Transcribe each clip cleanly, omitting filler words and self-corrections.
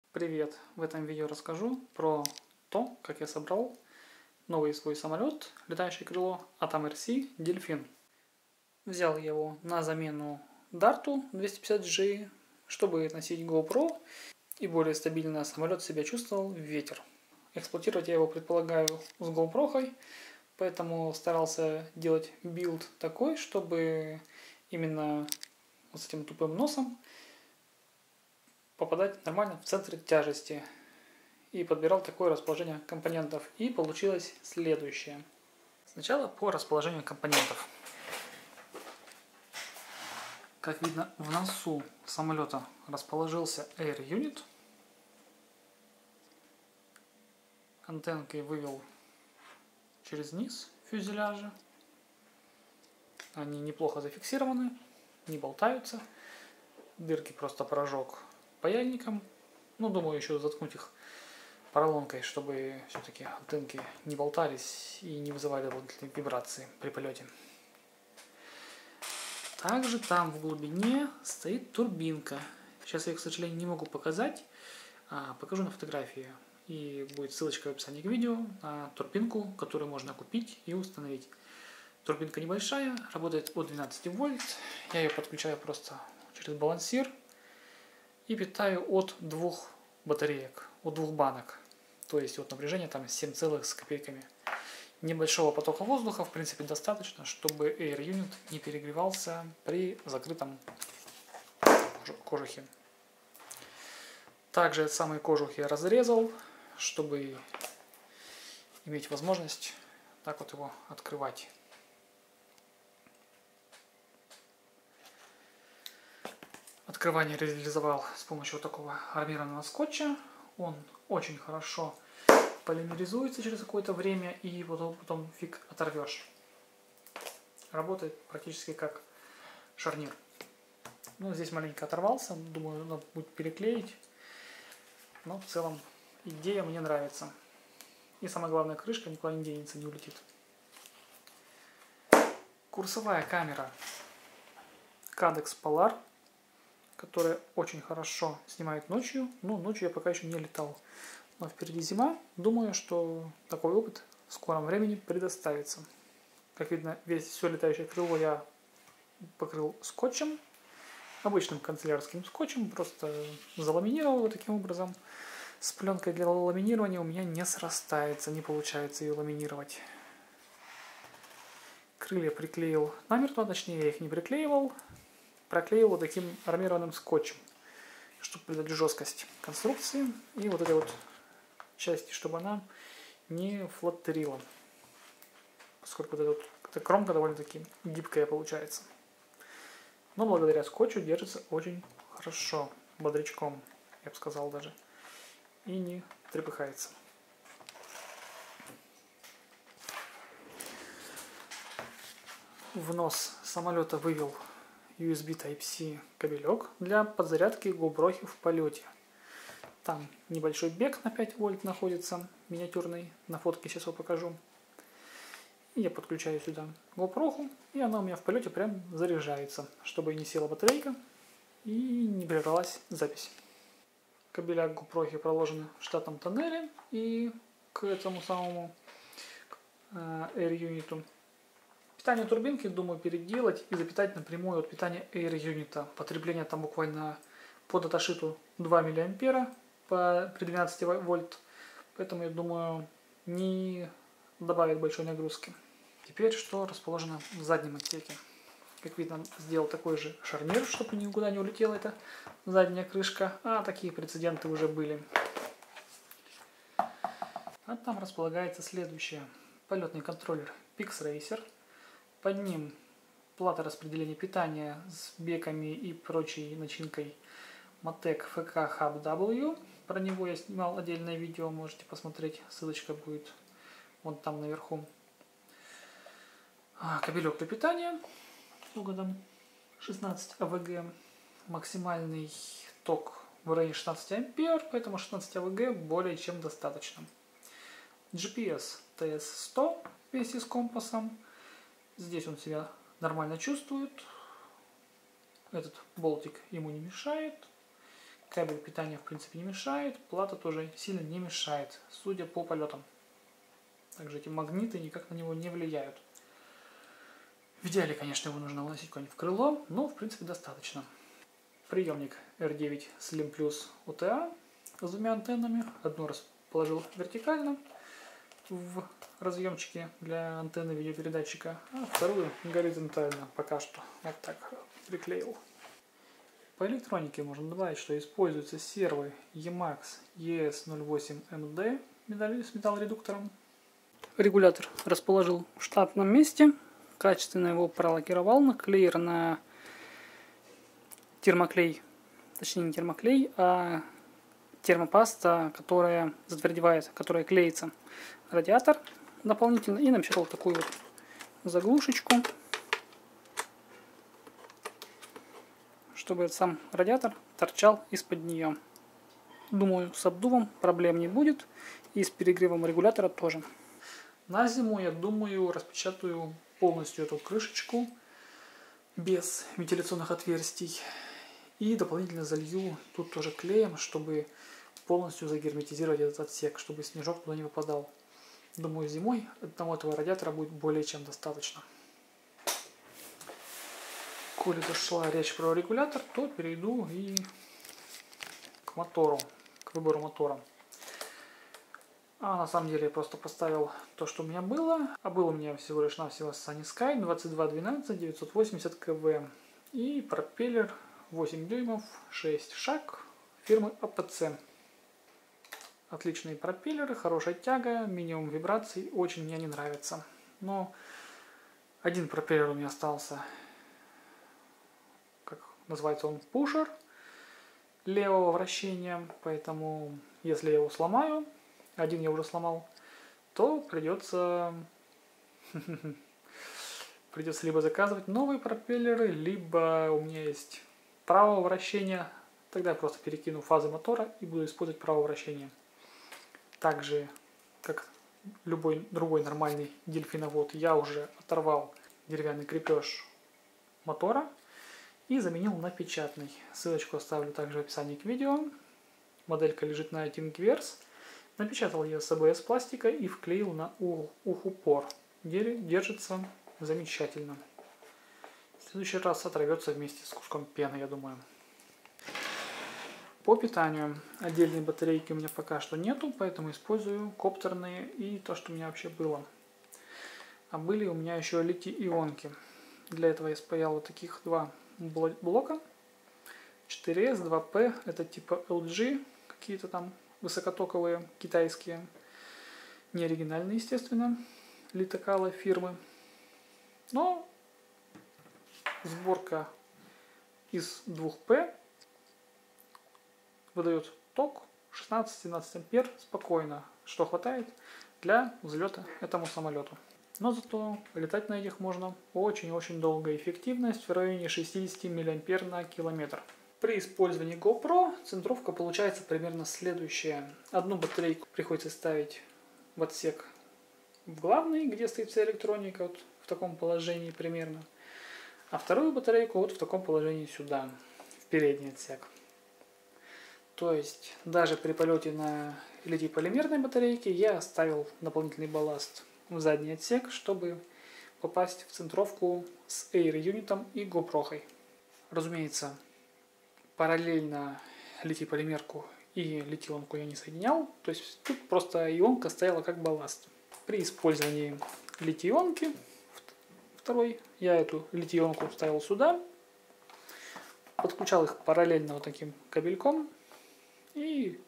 Привет! В этом видео расскажу про то, как я собрал новый свой самолет, летающее крыло Atom RC Delfin. Взял его на замену Дарту 250G, чтобы носить GoPro и более стабильно самолет себя чувствовал в ветер. Эксплуатировать я его предполагаю с GoPro, поэтому старался делать билд такой, чтобы именно вот с этим тупым носом попадать нормально в центр тяжести. И подбирал такое расположение компонентов. И получилось следующее. Сначала по расположению компонентов. Как видно, в носу самолета расположился Air Unit. Антенки вывел через низ фюзеляжа. Они неплохо зафиксированы, не болтаются. Дырки просто прожег паяльником. Ну, думаю, еще заткнуть их поролонкой, чтобы все-таки антенки не болтались и не вызывали дополнительные вибрации при полете. Также там в глубине стоит турбинка. Сейчас я, к сожалению, не могу показать. Покажу на фотографии. И будет ссылочка в описании к видео на турбинку, которую можно купить и установить. Турбинка небольшая, работает от 12 вольт. Я ее подключаю просто через балансир. И питаю от двух батареек, от двух банок. То есть вот напряжение там 7 с копейками. Небольшого потока воздуха в принципе достаточно, чтобы Air Unit не перегревался при закрытом кожухе. Также самый кожух я разрезал, чтобы иметь возможность так вот его открывать. Открывание реализовал с помощью вот такого армированного скотча. Он очень хорошо полимеризуется через какое-то время и потом фиг оторвешь. Работает практически как шарнир. Ну, здесь маленько оторвался, думаю, надо будет переклеить. Но в целом идея мне нравится. И самое главное, крышка никуда не денется, не улетит. Курсовая камера Cadex Polar, которая очень хорошо снимает ночью. Ну, ночью я пока еще не летал. Но впереди зима. Думаю, что такой опыт в скором времени предоставится. Как видно, все летающее крыло я покрыл скотчем. Обычным канцелярским скотчем. Просто заламинировал его таким образом. С пленкой для ламинирования у меня не срастается. Не получается ее ламинировать. Крылья приклеил намертво. Точнее, я их не приклеивал. Проклеил вот таким армированным скотчем, чтобы придать жесткость конструкции и вот этой вот части, чтобы она не флаттерила, поскольку вот эта кромка довольно-таки гибкая получается. Но благодаря скотчу держится очень хорошо, бодрячком, я бы сказал даже, и не трепыхается. В нос самолета вывел USB Type-C кабелек для подзарядки GoPro в полете. Там небольшой бек на 5 вольт находится, миниатюрный, на фотке сейчас его покажу. И я подключаю сюда GoPro, и она у меня в полете прям заряжается, чтобы не села батарейка и не прервалась запись. Кабеля GoPro проложены в штатном тоннеле и к этому самому Air Unit. Питание турбинки думаю переделать и запитать напрямую от питания Air Unit. Потребление там буквально по даташиту 2 мА при 12 вольт. Поэтому я думаю не добавит большой нагрузки. Теперь что расположено в заднем отсеке. Как видно, сделал такой же шарнир, чтобы никуда не улетела эта задняя крышка. А такие прецеденты уже были. А там располагается следующее. Полетный контроллер PixRacer. Под ним плата распределения питания с беками и прочей начинкой Matek FK Hub W. Про него я снимал отдельное видео, можете посмотреть, ссылочка будет вон там наверху. Кабелек для питания с угодом 16 АВГ. Максимальный ток в районе 16 ампер, поэтому 16 АВГ более чем достаточно. GPS TS100 вместе с компасом. Здесь он себя нормально чувствует. Этот болтик ему не мешает. Кабель питания в принципе не мешает, плата тоже сильно не мешает, судя по полетам. Также эти магниты никак на него не влияют. В идеале, конечно, его нужно уносить куда-нибудь в крыло, но в принципе достаточно. Приемник R9 Slim Plus UTA с двумя антеннами. Одну расположил вертикально в разъемчике для антенны видеопередатчика, а вторую горизонтально пока что. Вот так приклеил. По электронике можно добавить, что используются сервы Emax ES08MD с металлоредуктором. Регулятор расположил в штатном месте. Качественно его пролакировал, наклеер на термоклей, точнее не термоклей, а термопаста, которая затвердевает, которая клеится радиатор дополнительно, и напечатал такую вот заглушечку, чтобы сам радиатор торчал из-под нее. Думаю, с обдувом проблем не будет, и с перегревом регулятора тоже. На зиму, я думаю, распечатаю полностью эту крышечку без вентиляционных отверстий и дополнительно залью тут тоже клеем, чтобы полностью загерметизировать этот отсек, чтобы снежок туда не попадал. Думаю, зимой одного этого радиатора будет более чем достаточно. Коли зашла речь про регулятор, то перейду и к мотору, к выбору мотора. А на самом деле я просто поставил то, что у меня было. А было у меня всего лишь навсего Sunny Sky 2212 980 КВ. И пропеллер 8 дюймов 6 шаг фирмы APC. Отличные пропеллеры, хорошая тяга, минимум вибраций. Очень мне не нравится. Но один пропеллер у меня остался, как называется он, пушер левого вращения. Поэтому если я его сломаю, один я уже сломал, то придется либо заказывать новые пропеллеры, либо у меня есть правого вращения, тогда я просто перекину фазы мотора и буду использовать правое вращение. Так же, как любой другой нормальный дельфиновод, я уже оторвал деревянный крепеж мотора и заменил на печатный. Ссылочку оставлю также в описании к видео. Моделька лежит на Thingiverse. Напечатал я с АБС пластика и вклеил на упор. Держится замечательно. В следующий раз оторвется вместе с куском пены, я думаю. По питанию отдельной батарейки у меня пока что нету, поэтому использую коптерные и то, что у меня вообще было. А были у меня еще литий-ионки. Для этого я спаял вот таких два блока. 4S, 2P, это типа LG, какие-то там высокотоковые, китайские, не оригинальные, естественно, литокала фирмы. Но сборка из 2P выдает ток 16-17 ампер спокойно, что хватает для взлета этому самолету. Но зато летать на этих можно очень-очень долго. Эффективность в районе 60 мА на километр. При использовании GoPro центровка получается примерно следующая. Одну батарейку приходится ставить в отсек в главный, где стоит вся электроника, вот в таком положении примерно. А вторую батарейку вот в таком положении сюда, в передний отсек. То есть даже при полете на литий-полимерной батарейке я оставил дополнительный балласт в задний отсек, чтобы попасть в центровку с Air Unit и GoPro. Разумеется, параллельно литий-полимерку и литий-ионку я не соединял, то есть тут просто ионка стояла как балласт. При использовании литий-ионки второй я эту литий-ионку ставил сюда, подключал их параллельно вот таким кабельком и,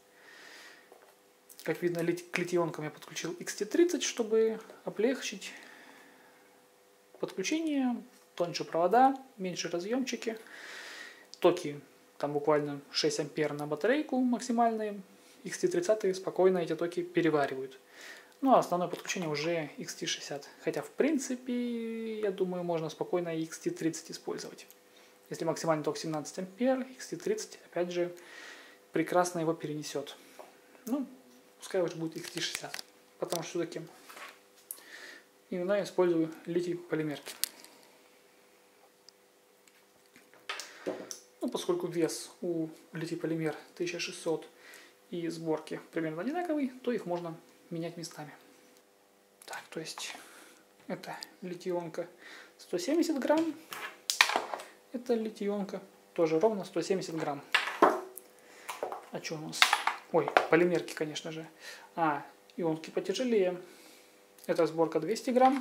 как видно, к литий-ионкам я подключил XT30, чтобы облегчить подключение, тоньше провода, меньше разъемчики. Токи там буквально 6 ампер на батарейку максимальные. XT30 спокойно эти токи переваривают. Ну а основное подключение уже XT60. Хотя в принципе, я думаю, можно спокойно XT30 использовать. Если максимальный ток 17 ампер, XT30 опять же прекрасно его перенесет. Ну, пускай уже будет XT60. Потому что все-таки иногда я использую литий-полимерки. Ну, поскольку вес у литий-полимер 1600 и сборки примерно одинаковый, то их можно менять местами. Так, то есть это литионка 170 грамм. Это литионка тоже ровно 170 грамм. А что у нас? Ой, полимерки, конечно же. Ионки потяжелее. Это сборка 200 грамм.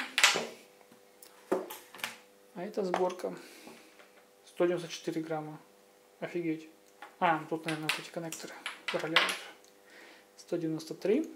А это сборка 194 грамма. Офигеть. Тут, наверное, вот эти коннекторы управляют. 193.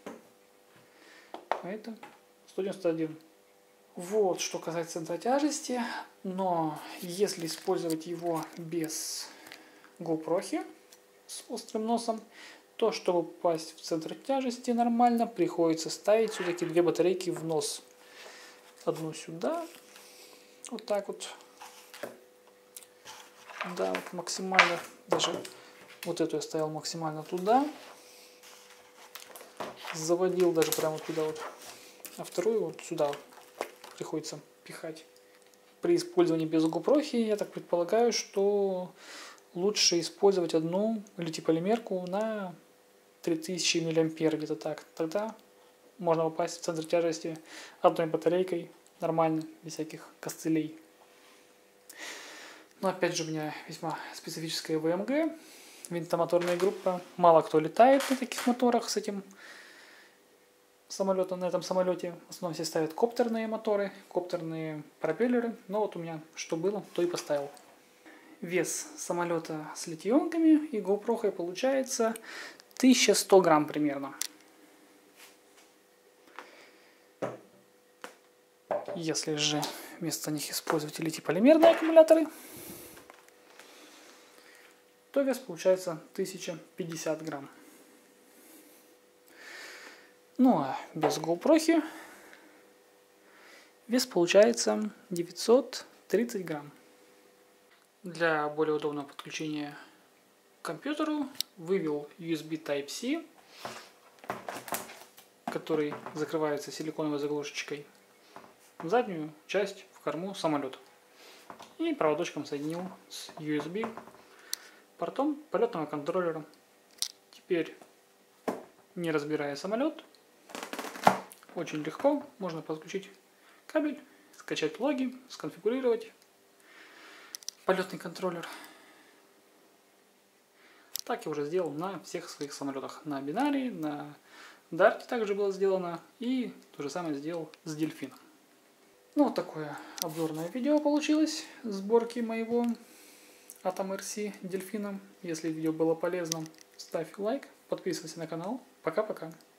А это 191. Вот, что касается центра тяжести. Но если использовать его без GoPro с острым носом, то, чтобы попасть в центр тяжести нормально, приходится ставить все-таки две батарейки в нос. Одну сюда. Вот так вот. Да, вот максимально. Даже вот эту я ставил максимально туда. Заводил даже прямо туда вот. А вторую вот сюда приходится пихать. При использовании без GoPro я так предполагаю, что лучше использовать одну литий-полимерку на 3000 мА, где-то так. Тогда можно попасть в центр тяжести одной батарейкой нормально, без всяких костылей. Но опять же у меня весьма специфическая ВМГ, винтомоторная группа. Мало кто летает на таких моторах с этим самолетом, на этом самолете. В основном все ставят коптерные моторы, коптерные пропеллеры. Но вот у меня что было, то и поставил. Вес самолета с литионками и GoPro получается 1100 грамм примерно. Если же вместо них использовать литий-полимерные аккумуляторы, то вес получается 1050 грамм. Ну а без GoPro вес получается 930 грамм. Для более удобного подключения к компьютеру вывел USB Type-C, который закрывается силиконовой заглушечкой, в заднюю часть, в корму самолета. И проводочком соединил с USB портом полетного контроллера. Теперь, не разбирая самолет, очень легко можно подключить кабель, скачать логи, сконфигурировать полетный контроллер. Так я уже сделал на всех своих самолетах. На Бинарии, на Дарте также было сделано. И то же самое сделал с Дельфином. Ну, вот такое обзорное видео получилось. Сборки моего Atom RC Дельфина. Если видео было полезно, ставь лайк, подписывайся на канал. Пока-пока.